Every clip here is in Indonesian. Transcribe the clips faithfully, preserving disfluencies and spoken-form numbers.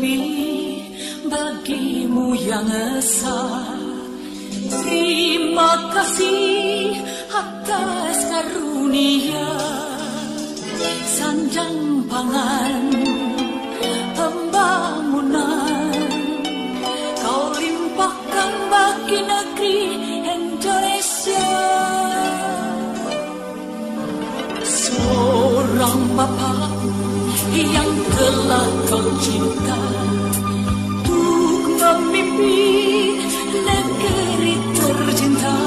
bumi bagimu yang esa. Terima kasih atas karunia sanjang pangan pembangunan kau limpahkan bagi negeri Indonesia. Seorang bapa yang telah kau cinta untuk memimpin negeri tercinta,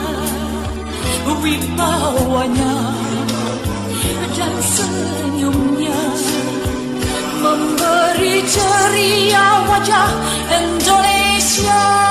wibawanya dan senyumnya memberi ceria wajah Indonesia.